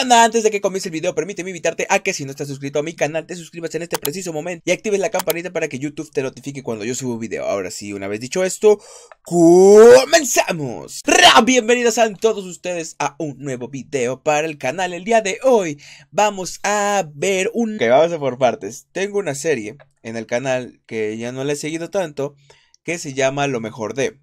onda? Antes de que comience el video, permíteme invitarte a que si no estás suscrito a mi canal, te suscribas en este preciso momento y actives la campanita para que YouTube te notifique cuando yo subo un video. Ahora sí, una vez dicho esto, ¡comenzamos! Bienvenidos a todos ustedes a un nuevo video para el canal. El día de hoy vamos a ver vamos a por partes. Tengo una serie en el canal que ya no la he seguido tanto, que se llama Lo Mejor de.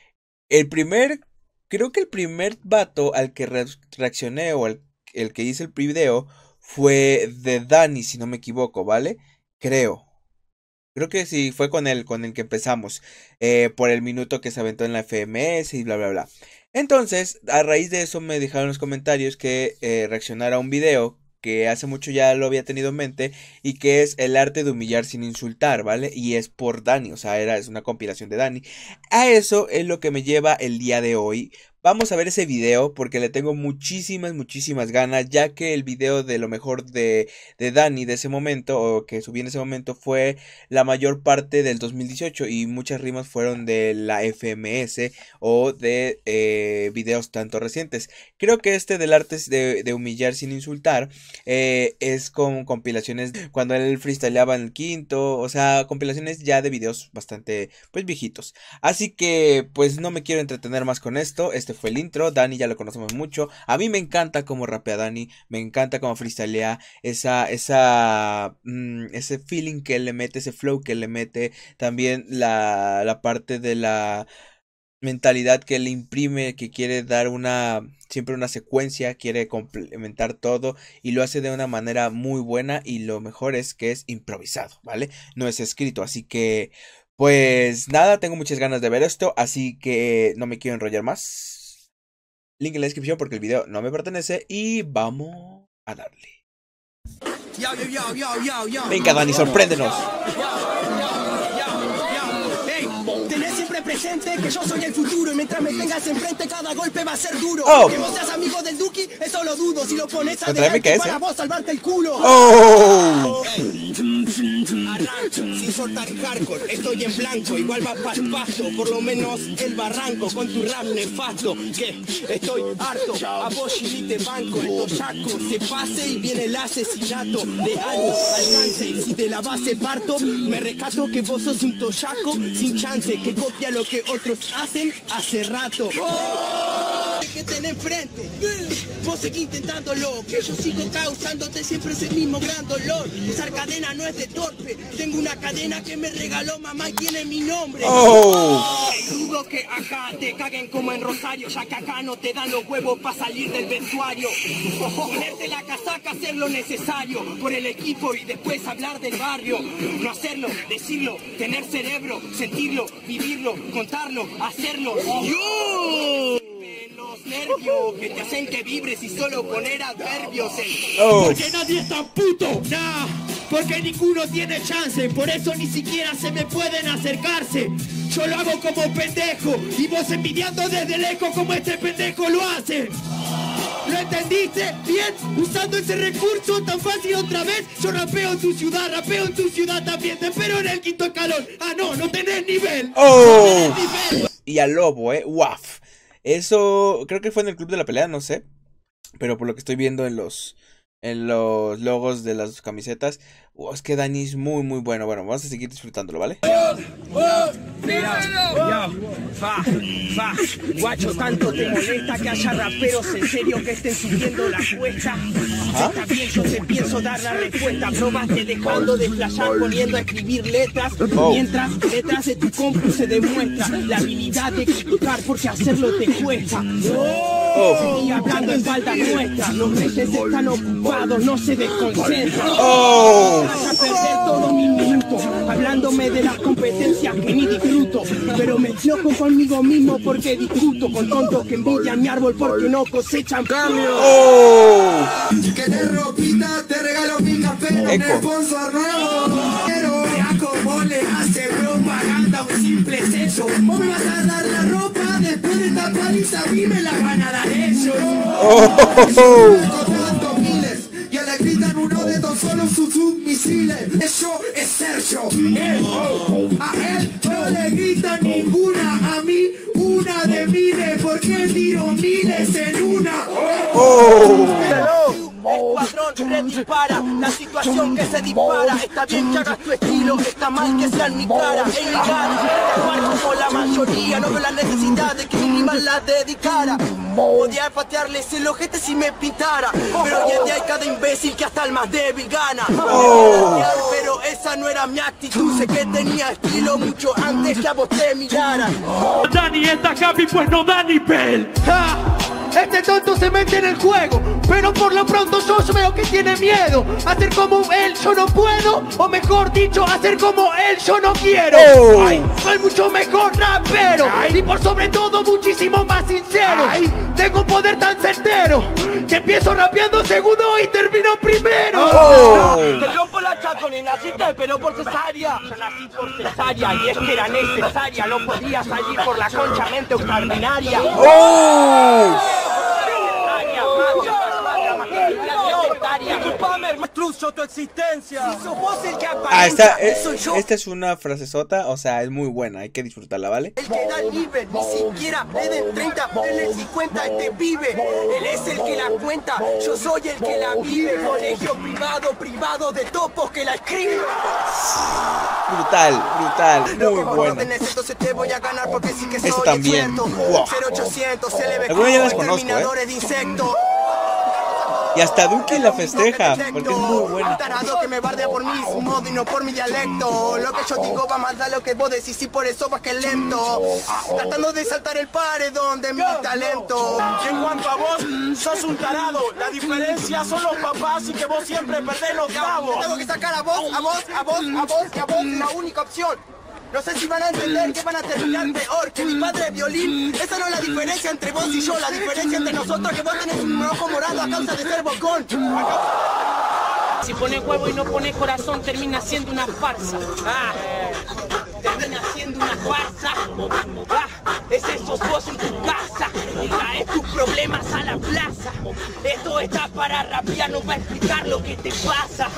Creo que el primer vato al que reaccioné o el que hice el video fue de Dani, si no me equivoco, ¿vale? Creo que sí, fue con el que empezamos, por el minuto que se aventó en la FMS y bla bla bla. Entonces, a raíz de eso me dejaron en los comentarios que reaccionara a un video que hace mucho ya lo había tenido en mente, y que es el arte de humillar sin insultar, ¿vale? Y es por Dani, o sea, es una compilación de Dani. A eso es lo que me lleva el día de hoy. Vamos a ver ese video porque le tengo muchísimas ganas, ya que el video de Lo Mejor de Dani de ese momento, o que subí en ese momento, fue la mayor parte del 2018 y muchas rimas fueron de la FMS o de videos tanto recientes. Creo que este del arte de humillar sin insultar es con compilaciones cuando él freestyleaba en el quinto, o sea, compilaciones ya de videos bastante pues viejitos. Así que pues no me quiero entretener más con esto. Este fue el intro. Dani ya lo conocemos mucho. A mí me encanta cómo rapea Dani, me encanta cómo freestylea, ese feeling que él le mete, ese flow que él le mete, también la parte de la mentalidad que él imprime, que quiere dar siempre una secuencia, quiere complementar todo y lo hace de una manera muy buena, y lo mejor es que es improvisado, ¿vale? No es escrito, así que pues nada, tengo muchas ganas de ver esto, así que no me quiero enrollar más. Link en la descripción porque el video no me pertenece y vamos a darle. Venga, Dani, sorpréndenos. Tenés siempre presente que yo soy el futuro, y mientras me tengas enfrente cada golpe va a ser duro. Que vos seas amigo del Duki, eso lo dudo. Si lo pones adelante para vos salvarte el culo. Sin soltar hardcore, estoy en blanco, igual va pa'l pasto, por lo menos el barranco con tu rap nefasto. Que estoy harto, a vos y te banco, el toyaco se pase y viene el asesinato de algo alcance, y si de la base parto, me rescato que vos sos un toyaco sin chance, que copia lo que otros hacen hace rato. Que tenés enfrente, vos seguís intentándolo, que yo sigo causándote siempre ese mismo gran dolor. Esa cadena no es de torpe, tengo una cadena que me regaló mamá y tiene mi nombre. Dudo que acá te caguen como en Rosario, ya que acá no te dan los huevos para salir del vestuario. Ponerte la casaca, hacer lo necesario por el equipo y después hablar del barrio. No hacerlo, decirlo, tener cerebro, sentirlo, vivirlo, contarlo, hacerlo. ¡Yo! Los nervios que te hacen que vibres y solo poner adverbios. Porque nadie es tan puto, nah. Porque ninguno tiene chance, por eso ni siquiera se me pueden acercarse. Yo lo hago como pendejo y vos envidiando desde lejos como este pendejo lo hace. ¿Lo entendiste? Bien, usando ese recurso tan fácil otra vez. Yo rapeo en tu ciudad también. Te espero en el quinto escalón. Ah, no tenés nivel. Y al lobo, waf. Eso creo que fue en el Club de la Pelea, no sé, pero por lo que estoy viendo en los logos de las camisetas, es que Dani es muy bueno. Bueno, vamos a seguir disfrutándolo, ¿vale? Guacho, tanto te molesta que haya raperos en serio que estén subiendo la cuesta. Está bien, yo te pienso dar la respuesta. Probaste dejando de flashar poniendo a escribir letras, mientras detrás de tu compu se demuestra la habilidad de criticar porque hacerlo te cuesta. Y hablando en falta nuestra, los reyes están ocupados, no se desconcentran. Vas a perder todo mi minuto hablándome de las competencias que ni disfruto, pero me enojo conmigo mismo porque discuto con tontos que envidian mi árbol porque no cosechan cambio. ¿Querés ropita? Te regalo mi café con sponsor nuevo. Pero vea cómo le hace propaganda un simple sexo. Vos me vas a dar la ropa después de esta paliza, a mí me la van a dar ellos. Y le gritan uno de dos solo sus submisiles. Eso es Sergio. A él no le gritan ninguna, a mí una de miles, porque tiro miles en una. redispara la situación que se dispara. Está bien que hagas tu estilo, está mal que sea en mi cara. En mi cara, actuar como la mayoría. No veo la necesidad de que mi rima la dedicara. Podía patearles el ojete si me pintara, pero hoy en día hay cada imbécil que hasta el más débil gana. Pero esa no era mi actitud, sé que tenía estilo mucho antes que a vos te mirara. Dani está happy pues no da ni pel. Este tonto se mete en el juego, pero por lo pronto yo veo que tiene miedo. Hacer como él yo no puedo, o mejor dicho, hacer como él yo no quiero. Soy mucho mejor rapero, y por sobre todo muchísimo más sincero. Tengo un poder tan certero, que empiezo rapeando segundo y termino primero. Te rompo la chaco, ni naciste, pero por cesárea. Yo nací por cesárea, y es que era necesaria. No podía salir por la concha mente extraordinaria. Tu existencia. Si sos vos el que aparenta, soy yo. Esta es una frasezota, o sea, es muy buena, hay que disfrutarla, ¿vale? El que da libre, ni siquiera le den 30, denle 50 a este pibe. Él es el que la cuenta, yo soy el que la vive. Colegio privado de topos que la escribe. Brutal, muy buena. Entonces te voy a ganar porque sí que soy esta también. Wow. 0800, LB, algunos ya las conozco, de insectos. Y hasta Duque la festeja, porque es muy buena. Tarado que me bardea por mi modo y no por mi dialecto. Lo que yo digo va más a lo que vos decís y por eso vas que lento. Tratando de saltar el paredón de mi talento. En cuanto a vos, sos un tarado. La diferencia son los papás y que vos siempre perdés los cabos. Tengo que sacar a vos, la única opción. No sé si van a entender que van a terminar peor que mi padre violín. Esa no es la diferencia entre vos y yo. La diferencia entre nosotros es que vos tenés un ojo morado a causa de ser bocón. Si pones huevo y no pones corazón, termina siendo una farsa. Termina siendo una farsa. Es eso, vos en tu casa. Traes tus problemas a la plaza. Esto está para rapear, no para explicar lo que te pasa.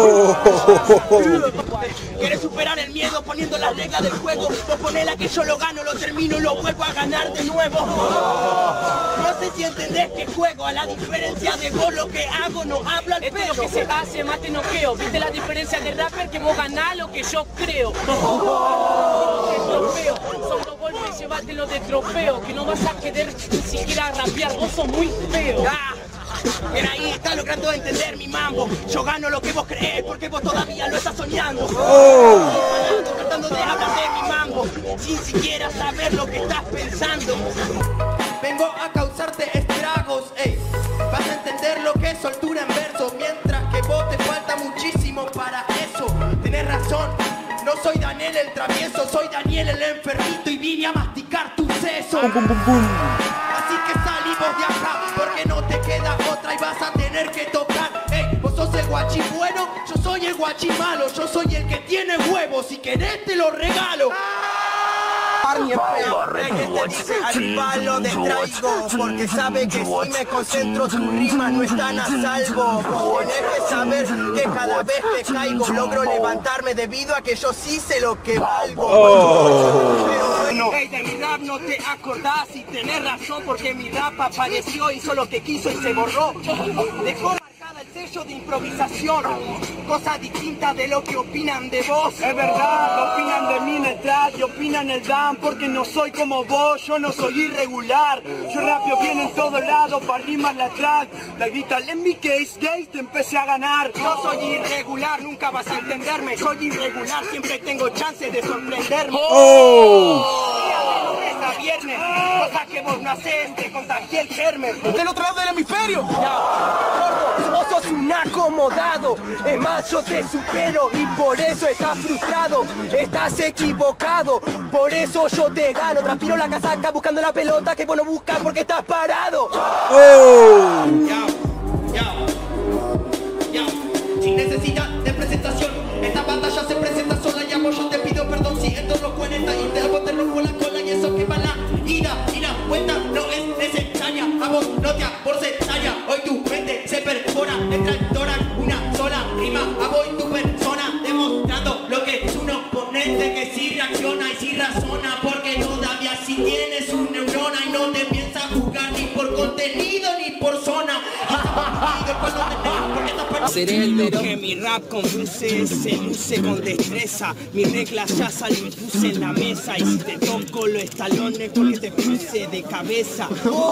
Quieres superar el miedo poniendo las reglas del juego. Vos ponela que yo lo gano, lo termino y lo vuelvo a ganar de nuevo. No sé si entendés que juego, a la diferencia de vos lo que hago no hablo al pedo. Esto es lo que se hace, más te noqueo. ¿Viste la diferencia de rapper? Que vos ganás lo que yo creo. Son los golpes, llévatelo de trofeo. Que no vas a querer ni siquiera rapear, vos sos muy feo. Mira, ahí está logrando entender mi mambo. Yo gano lo que vos creés porque vos todavía lo estás soñando. Tratando de hablar de mi mambo sin siquiera saber lo que estás pensando. Vengo a causarte estragos, ey. Vas a entender lo que es soltura en verso, mientras que vos te falta muchísimo para eso. Tenés razón, no soy Daniel el travieso, soy Daniel el enfermito y vine a masticar tu seso. Así que salimos de acá porque no te queda otra y vas a tener que tocar. Ey, vos sos el guachi bueno, yo soy el guachi malo, yo soy el que tiene huevos, si querés te lo regalo. Ni el que te dice al palo de traigo, porque sabe que si me concentro tus rimas no están a salvo. Vos tenés que saber que cada vez que caigo logro levantarme debido a que yo sí sé lo que valgo. Pero hey, de mi rap no te acordás y tenés razón porque mi rap apareció, hizo lo que quiso y se borró. Dejó el sello de improvisación, cosa distinta de lo que opinan de vos. Es verdad, opinan de mí en el track y opinan el dan porque no soy como vos, yo no soy irregular. Yo rapeo bien en todos lados, para rimar la track. La grita, en mi case, gay, te empecé a ganar. No soy irregular, nunca vas a entenderme. Soy irregular, siempre tengo chances de sorprenderme. A viernes, cosa que vos no haces, te contagié el germen del otro lado del hemisferio. Vos sos un acomodado, es más yo te supero y por eso estás frustrado, estás equivocado, por eso yo te gano. Transpiro la casaca buscando la pelota que vos no buscas porque estás parado. Sin necesidad de presentación, esta batalla se presenta sola y a vos yo te pido perdón si entro los 40 y te rompo la cola y eso que va la ida y la cuenta no es necesaria. A vos no te aporce talla, hoy tu mente se perfora, entra el tórax una sola rima, a vos y tu persona, demostrando lo que es un oponente que sí reacciona y sí razona, porque todavía si tienes un neurona y no te piensas jugar ni por contenido ni por zona. Y ese partido el cual no tenés, porque estás Lo que mi rap conduce se luce con destreza. Mi regla ya salió y puse en la mesa. Y si te toco los estalones porque te puse de cabeza.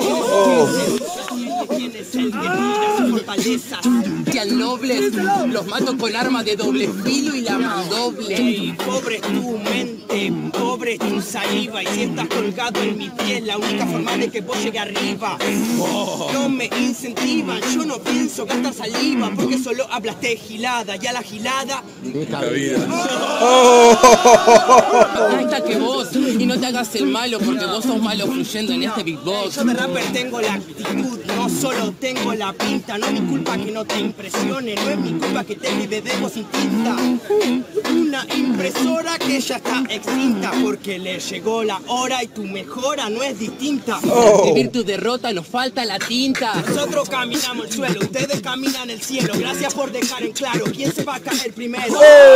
Tienes el que mira su fortaleza. Sean nobles, los mato con arma de doble filo y la mandoble. Ey, pobre es tu mente, pobre es tu saliva. Y si estás colgado en mi piel, la única forma de que vos llegue arriba. No me incentivan, yo no pienso gastar saliva, porque solo hablas de gilada. Y a la gilada Ahí está que vos, y no te hagas el malo, porque vos sos malo fluyendo en este Big Box. yo de rapper tengo la actitud, no solo tengo la pinta. No es mi culpa que no te impresione, no es mi culpa que te vive de vos sin tinta. Una impresora que ya está extinta, porque le llegó la hora y tu mejora no es distinta. Escribir tu derrota nos falta la tinta. Nosotros caminamos el suelo, ustedes caminan el cielo. Gracias por dejar en claro quién se va a caer primero.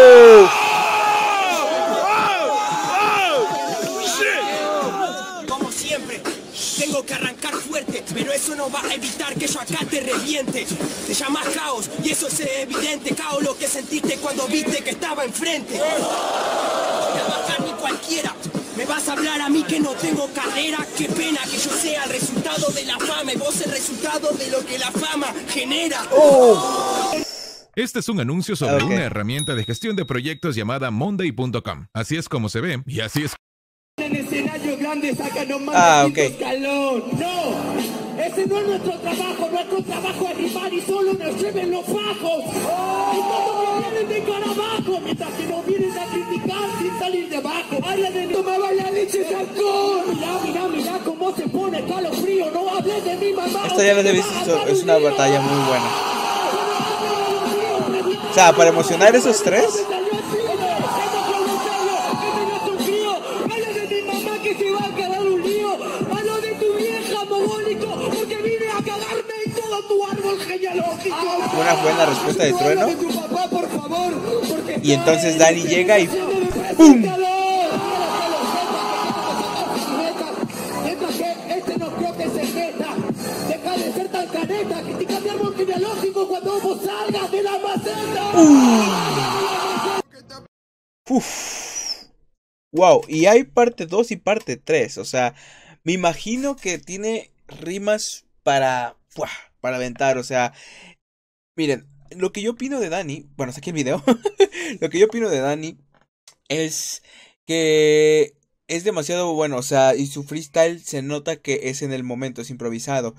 Como siempre, tengo que arrancar fuerte, pero eso no va a evitar que yo acá te reviente. Te llamas caos y eso es evidente. Caos lo que sentiste cuando viste que estaba enfrente. No voy a bajar ni cualquiera. Me vas a hablar a mí que no tengo carrera. Qué pena que yo sea el resultado de la fama y vos el resultado de lo que la fama genera. Este es un anuncio sobre una herramienta de gestión de proyectos llamada Monday.com. Así es como se ve y así es. En escenario grande saca nomás escalón. No, ese no es nuestro trabajo es rimar y solo nos lleven los bajos. Y todos me vienen de cara abajo, mientras que nos vienen a criticar sin salir de abajo. Habla de tomaba la leche de alcohol. Mirá cómo se pone escalofrío, no hables de mi mamá. Esto ya lo he visto, es una batalla muy buena. O sea, para emocionar esos tres. Una buena respuesta de Trueno. Y entonces Dani llega y ¡pum! Este no creo que se meta. Deja de ser tan caneta. Critica mi árbol genealógico cuando vos salgas de la maceta. Wow, y hay parte 2 y parte 3. O sea, me imagino que tiene rimas para aventar. O sea, miren, lo que yo opino de Dani, bueno, saqué el video. Lo que yo opino de Dani es que es demasiado bueno. O sea, y su freestyle se nota que es en el momento, es improvisado.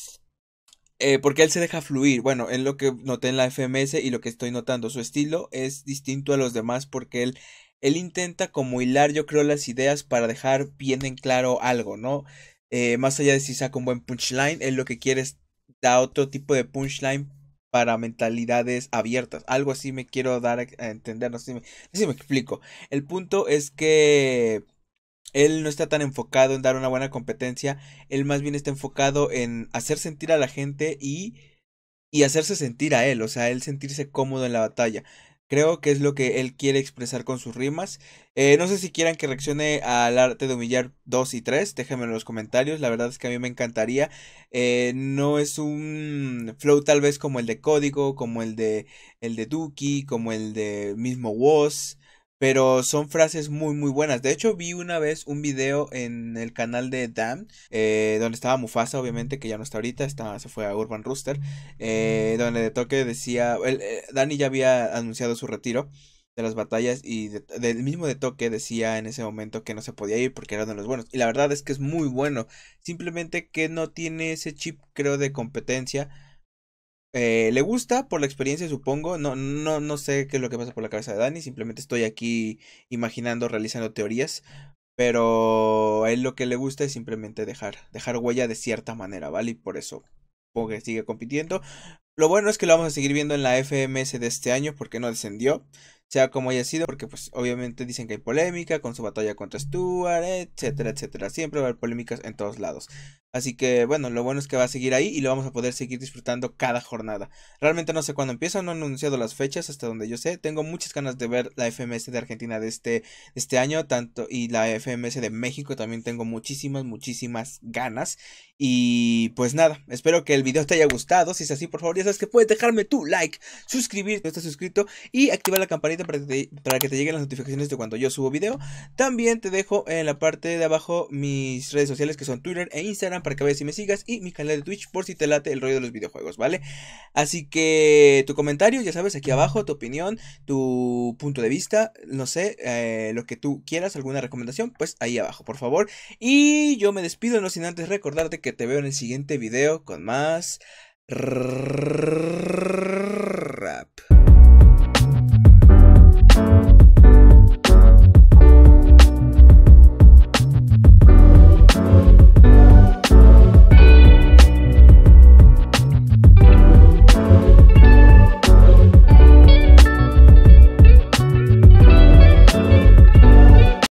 Porque él se deja fluir. Bueno, en lo que noté en la FMS y lo que estoy notando, su estilo es distinto a los demás porque él intenta como hilar, yo creo, las ideas para dejar bien en claro algo, ¿no? Más allá de si saca un buen punchline, él lo que quiere es dar otro tipo de punchline para mentalidades abiertas. Algo así me quiero dar a entender, no sé si me explico. El punto es que él no está tan enfocado en dar una buena competencia, él más bien está enfocado en hacer sentir a la gente y hacerse sentir a él, o sea, él sentirse cómodo en la batalla. Creo que es lo que él quiere expresar con sus rimas. No sé si quieran que reaccione al arte de humillar 2 y 3. Déjenme en los comentarios. La verdad es que a mí me encantaría. No es un flow tal vez como el de Código, como el de Duki, como el de mismo Woz. Pero son frases muy muy buenas. De hecho vi una vez un video en el canal de Dan, donde estaba Mufasa, obviamente, que ya no está ahorita, se fue a Urban Rooster, donde de toque decía, Dani ya había anunciado su retiro de las batallas y del mismo de toque decía en ese momento que no se podía ir porque era uno de los buenos. Y la verdad es que es muy bueno, simplemente que no tiene ese chip, creo, de competencia. Le gusta por la experiencia, supongo. No sé qué es lo que pasa por la cabeza de Dani. Simplemente estoy aquí imaginando, realizando teorías. Pero a él lo que le gusta es simplemente dejar huella de cierta manera, ¿vale? Y por eso supongo que sigue compitiendo. Lo bueno es que lo vamos a seguir viendo en la FMS de este año porque no descendió. Sea como haya sido, porque pues obviamente dicen que hay polémica con su batalla contra Stuart, etcétera, etcétera. Siempre va a haber polémicas en todos lados. Así que bueno, lo bueno es que va a seguir ahí y lo vamos a poder seguir disfrutando cada jornada. Realmente no sé cuándo empieza, no han anunciado las fechas hasta donde yo sé. Tengo muchas ganas de ver la FMS de Argentina de este año, tanto y la FMS de México también tengo muchísimas ganas. Y pues nada, espero que el video te haya gustado. Si es así, por favor, ya sabes que puedes dejarme tu like, suscribirte si no estás suscrito y activar la campanita para que te lleguen las notificaciones de cuando yo subo video. También te dejo en la parte de abajo mis redes sociales, que son Twitter e Instagram, para que vayas y me sigas, y mi canal de Twitch por si te late el rollo de los videojuegos, ¿vale? Así que tu comentario, ya sabes, aquí abajo, tu opinión, tu punto de vista, no sé, lo que tú quieras, alguna recomendación, pues ahí abajo, por favor. Y yo me despido, no sin antes recordarte que te veo en el siguiente video con más rap.